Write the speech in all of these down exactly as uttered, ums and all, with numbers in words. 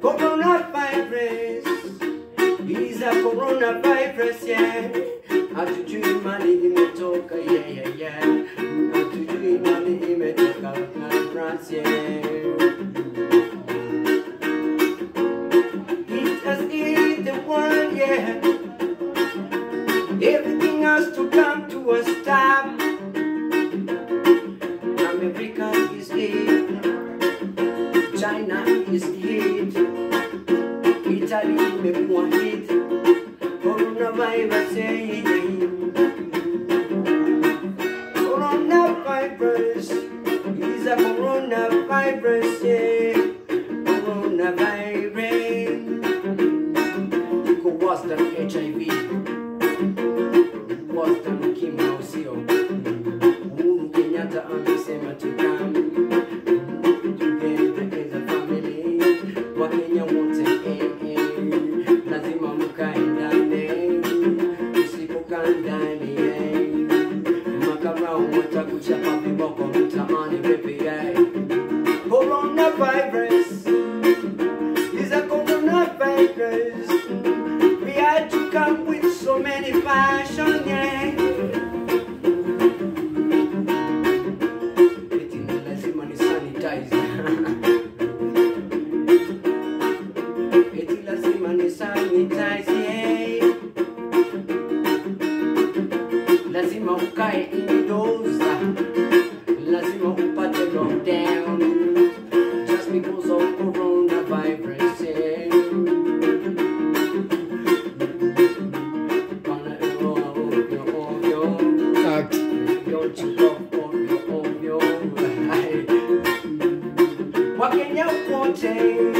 Coronavirus is a coronavirus, yeah. Hatujui mali imetoka, yeah, yeah, yeah. Hatujui mali imetoka na France, yeah. It has hit the world, yeah. Everything has to come to a stop. America is hit, China is hit, Italy imekuwa hit, coronavirus, yeah. Coronavirus is a coronavirus, yeah. Coronavirus, iko worse than H I V, worse than ukimwi au sio? Uhuru Kenyatta amesema tukam together as a family. Wakenya wote eh eh, lazima mkae ndani, usipokaa ndani eh, makarau watakuchapa viboko mtaani baby eh. Coronavirus is a coronavirus. We had to come with so many fashion, yeah. Eti lazima ni sanitize. Eti lazima ni sanitize, yeah. Lazima ukae indoors. Lazima upate lockdown. Just because of coronavirus, yeah. Wakenya wote,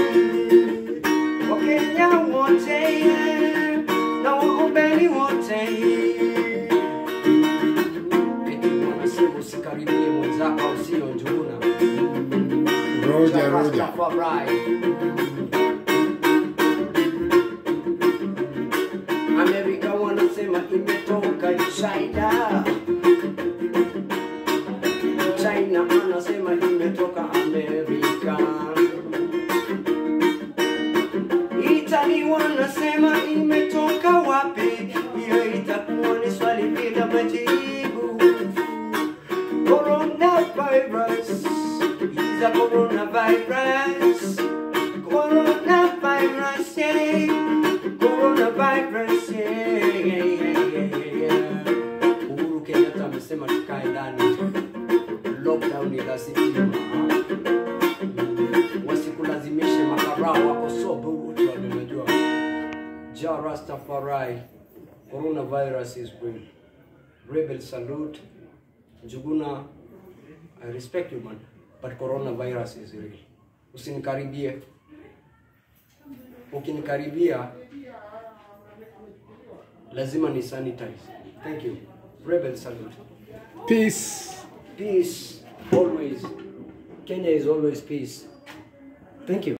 Wakenya wote, na waombeni wote. Eti wanasema usikaribie mwenzako usio njuna. Roja, roja. Amerika wanasema imetoka China. China anasema imetoka Amerika. Italy wanasema imetoka wapi? Hiyo itakuwa ni swali bila majibu. Coronavirus is a coronavirus. Coronavirus, yeah. Coronavirus, yeah, yeah, yeah, yeah, yeah. Uhuru Kenyatta amesema tukae ndani. Lockdown ni lazima. Wasikulazimishe makarao wako sobo watu wanajua. Ja Rastafari. Coronavirus is real. Rebel salute. Njuguna, I respect you man, but coronavirus is real. Usinikaribie. Ukinikaribia lazima ni sanitize. Thank you. Rebel salute. Peace. Peace always. Kenya is always peace. Thank you.